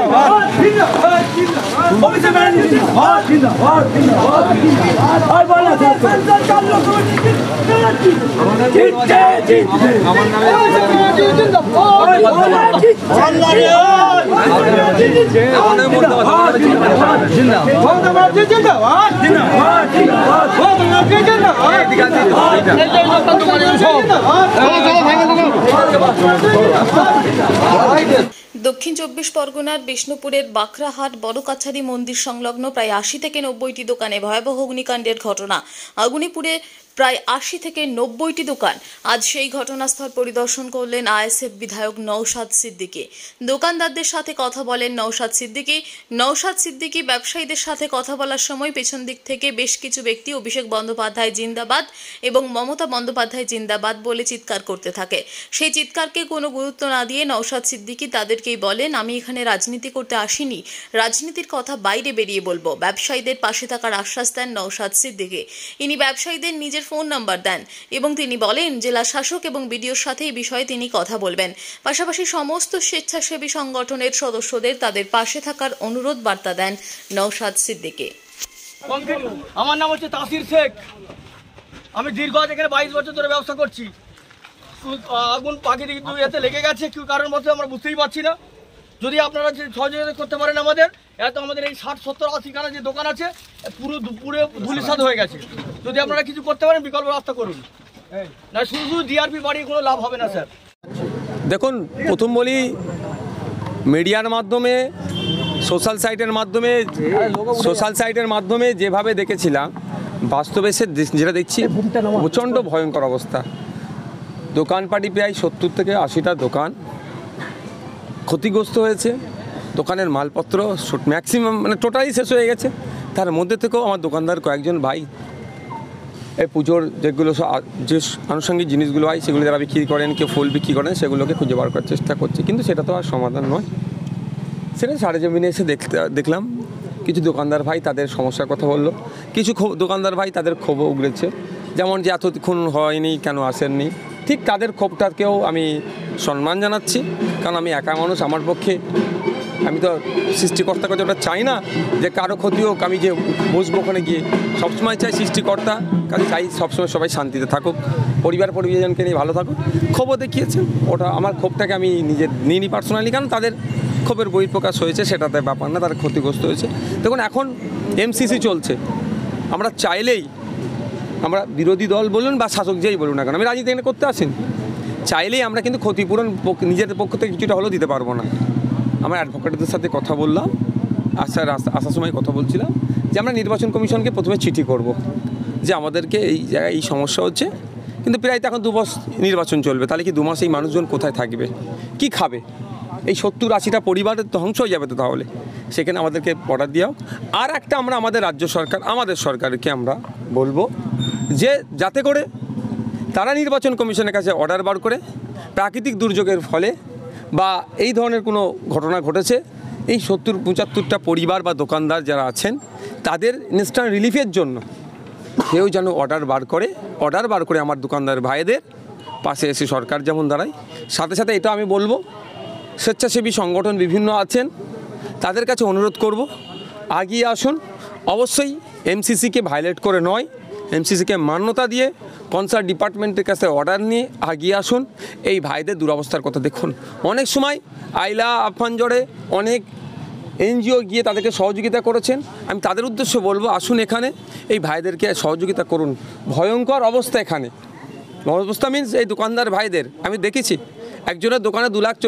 দক্ষিণ চব্বিশ পরগনার বিষ্ণুপুরের বাকরাহাট বড়কাছারি মন্দির সংলগ্ন প্রায় ৮০ থেকে ৯০টি দোকানে ভয়াবহ অগ্নিকাণ্ডের ঘটনা। আগুনে পুড়ে প্রায় ৮০ থেকে ৯০টি দোকান। আজ সেই ঘটনাস্থল পরিদর্শন করলেন আইএসএফ বিধায়ক নওশাদ সিদ্দিকী। দোকানদারদের সাথে কথা বলেন নওশাদ সিদ্দিকী ব্যবসায়ীদের সাথে কথা বলার সময় পেছন দিক থেকে বেশ কিছু ব্যক্তি অভিষেক বন্দ্যোপাধ্যায় জিন্দাবাদ এবং মমতা বন্দ্যোপাধ্যায় জিন্দাবাদ বলে চিৎকার করতে থাকে। সেই চিৎকারকে কোনো গুরুত্ব না দিয়ে নওশাদ সিদ্দিকী তাদেরকেই বলেন, আমি এখানে রাজনীতি করতে আসিনি, রাজনীতির কথা বাইরে বেরিয়ে বলবো। ব্যবসায়ীদের পাশে থাকার আশ্বাস দেন নওশাদ সিদ্দিকী। ইনি ব্যবসায়ীদের নিজের ফোন নাম্বার দেন এবং তিনি বলেন জেলা শাসক এবং বিডিওর সাথে এই বিষয়ে তিনি কথা বলবেন। পাশাপাশি সমস্ত স্বেচ্ছাসেবী সংগঠনের সদস্যদের তাদের পাশে থাকার অনুরোধ বার্তা দেন নওশাদ সিদ্দিকী। আমার নাম হচ্ছে তাসির শেখ। আমি দীর্ঘ এখানে 22 বছর ধরে ব্যবসা করছি। আগুন প্রাকৃতিক এতে লেগে গেছে, কি কারণ মতো আমরা বুঝতেই পারছি না। যদি আপনারা সহযোগিতা করতে পারেন আমাদের এই 60-70-80 খানা যে দোকান আছে পুরো ধুলিসাৎ হয়ে গেছে। যদি আপনারা কিছু করতে পারেন বিকল্প রাস্তা করুন, না শুধু ডিআরপি বাড়িয়ে কোনো লাভ হবে না স্যার। দেখুন, প্রথম বলি, মিডিয়ার মাধ্যমে সোশ্যাল সাইটের মাধ্যমে যেভাবে দেখেছিলাম, বাস্তবে সে যেটা দেখছি প্রচণ্ড ভয়ঙ্কর অবস্থা। দোকানপাটি প্রায় 70 থেকে 80টা দোকান ক্ষতিগ্রস্ত হয়েছে। দোকানের মালপত্র ম্যাক্সিমাম টোটালি শেষ হয়ে গেছে। তার মধ্যে থেকেও আমার দোকানদার কয়েকজন ভাই এই পুজোর যেগুলো যে আনুষঙ্গিক জিনিসগুলো হয় সেগুলো যারা বিক্রি করেন, কেউ ফুল বিক্রি করেন, সেগুলোকে খুঁজে বার করার চেষ্টা করছে, কিন্তু সেটা তো আর সমাধান নয়। সেটা সারেজমিনে এসে দেখলাম কিছু দোকানদার ভাই তাদের সমস্যার কথা বললো, কিছু দোকানদার ভাই তাদের ক্ষোভও উগড়েছে, যেমন যে এতক্ষণ হয়নি, কেন আসেননি। ঠিক তাদের ক্ষোভটাকেও আমি সম্মান জানাচ্ছি, কারণ আমি একা মানুষ। আমার পক্ষে, আমি তো সৃষ্টিকর্তার কাছে ওটা চাই না যে কারো ক্ষতি হোক, আমি যে বসবো ওখানে গিয়ে। সবসময় চাই সৃষ্টিকর্তা কাছে চাই সবসময় সবাই শান্তিতে থাকুক, পরিবারজনকে নিয়ে ভালো থাকুক। ক্ষোভও দেখিয়েছেন, ওটা আমার ক্ষোভটাকে আমি নিইনি পার্সোনালি, কারণ তাদের ক্ষোভের বহিঃপ্রকাশ হয়েছে, সেটাতে ব্যাপার না, তারা ক্ষতিগ্রস্ত হয়েছে। দেখুন, এখন এমসিসি চলছে। আমরা চাইলেই, আমরা বিরোধী দল বলুন বা শাসক যেই বলুন না কেন, আমি রাজনীতি এখানে করতে আসেন, চাইলেই আমরা কিন্তু ক্ষতিপূরণ নিজেদের পক্ষ থেকে কিছুটা হলেও দিতে পারবো না। আমরা অ্যাডভোকেটদের সাথে কথা বললাম, আসার সময় কথা বলছিলাম যে আমরা নির্বাচন কমিশনকে প্রথমে চিঠি করব যে আমাদেরকে এই জায়গায় এই সমস্যা হচ্ছে, কিন্তু প্রায় তো এখন 2 মাস নির্বাচন চলবে, তাহলে কি 2 মাস এই মানুষজন কোথায় থাকবে, কি খাবে? এই 70-80টা পরিবারের ধ্বংস হয়ে যাবে তো। তাহলে সেখানে আমাদেরকে অর্ডার দেওয়া। আর একটা আমরা আমাদের রাজ্য সরকার, আমাদের সরকারকে আমরা বলবো যে যাতে করে তারা নির্বাচন কমিশনের কাছে অর্ডার বার করে প্রাকৃতিক দুর্যোগের ফলে বা এই ধরনের কোনো ঘটনা ঘটেছে, এই 70-75টা পরিবার বা দোকানদার যারা আছেন তাদের ইনস্ট্যান্ট রিলিফের জন্য কেউ যেন অর্ডার বার করে আমার দোকানদার ভাইদের পাশে এসে সরকার যেমন দাঁড়ায়। সাথে সাথে এটা আমি বলবো, স্বেচ্ছাসেবী সংগঠন বিভিন্ন আছেন, তাদের কাছে অনুরোধ করব, আগিয়ে আসুন। অবশ্যই এমসিসিকে ভায়োলেট করে নয়, এমসিসিকে মান্যতা দিয়ে কনসার্ন ডিপার্টমেন্টের কাছে অর্ডার নিয়ে আগিয়ে আসুন। এই ভাইদের দুরবস্থার কথা দেখুন। অনেক সময় আইলা আফান জড়ে অনেক এনজিও গিয়ে তাদেরকে সহযোগিতা করেছেন। আমি তাদের উদ্দেশ্যে বলবো, আসুন এখানে এই ভাইদেরকে সহযোগিতা করুন। ভয়ঙ্কর অবস্থা এখানে। অবস্থা মিনস এই দোকানদার ভাইদের আমি দেখেছি, একজনের দোকানে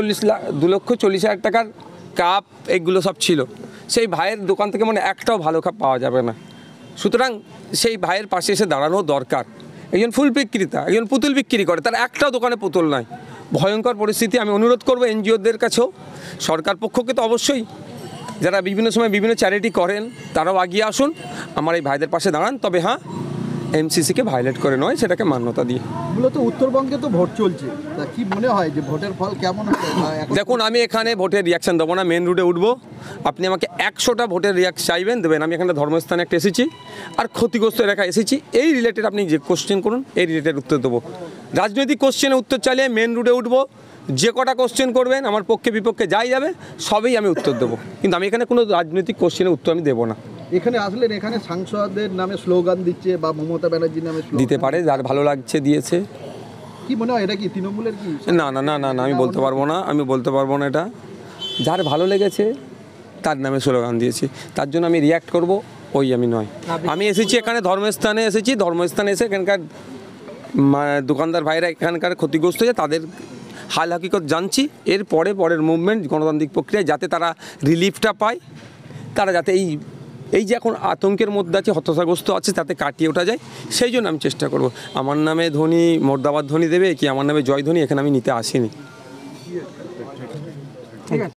2,40,000 টাকার কাপ এগুলো সব ছিল। সেই ভাইয়ের দোকান থেকে একটাও ভালো কাপ পাওয়া যাবে না। সুতরাং সেই ভাইয়ের পাশে এসে দাঁড়ানো দরকার। একজন ফুল বিক্রেতা, একজন পুতুল বিক্রি করে, তার একটাও দোকানে পুতুল নয়। ভয়ঙ্কর পরিস্থিতি। আমি অনুরোধ করবো এনজিওদের কাছেও, সরকার পক্ষকে তো অবশ্যই, যারা বিভিন্ন সময় বিভিন্ন চ্যারিটি করেন তারাও আগিয়ে আসুন, আমার এই ভাইদের পাশে দাঁড়ান। তবে হ্যাঁ, এমসিসিকে ভায়োলেট করে নয়, সেটাকে মান্যতা দিয়ে। মূলত উত্তরবঙ্গে তো ভোট চলছে, তা কি মনে হয় যে ভোটের ফল কেমন হবে? দেখুন, আমি এখানে ভোটের রিয়াকশান দেবো না, মেন রুটে উঠবো। আপনি আমাকে 100টা ভোটের চাইবেন, দেবেন। আমি এখানে ধর্মস্থানে একটা এসেছি আর ক্ষতিগ্রস্ত এলাকায় এসেছি, এই রিলেটেড আপনি যে কোশ্চেন করুন এই রিলেটেড উত্তর দেবো। রাজনৈতিক কোশ্চেনে উত্তর চাইলে মেন রুটে উঠবো, যে কটা কোশ্চেন করবেন আমার পক্ষে বিপক্ষে যাই যাবে সবই আমি উত্তর দেবো, কিন্তু আমি এখানে কোনো রাজনৈতিক কোশ্চেনের উত্তর আমি দেবো না। এখানে আসলেন, এখানে সাংসদের নামে স্লোগান দিচ্ছে বা মমতা ব্যানার্জির নামে স্লোগান দিতে পারে, যার ভালো লাগছে দিয়েছে। কি মনে হয় এটা কি তৃণমূলের কি? না না না না না আমি বলতে পারবো না, আমি বলতে পারবো না। এটা যার ভালো লেগেছে তার নামে স্লোগান দিয়েছি, তার জন্য আমি রিয়্যাক্ট করব ওই আমি নয়। আমি এসেছি এখানে ধর্মস্থানে এসেছি, ধর্মস্থানে এসে এখানকার দোকানদার ভাইরা এখানকার ক্ষতিগ্রস্ত হয়ে তাদের হাল হাকিকত জানছি। এর পরের মুভমেন্ট গণতান্ত্রিক প্রক্রিয়ায় যাতে তারা রিলিফটা পায়, তারা যাতে এই যে এখন আতঙ্কের মধ্যে আছে, হতাশাগ্রস্ত আছে, তাতে কাটিয়ে ওঠা যায়, সেই জন্য আমি চেষ্টা করব। আমার নামে ধ্বনি মোর্দাবাদ ধ্বনি দেবে কি আমার নামে জয় ধ্বনি এখানে আমি নিতে আসিনি।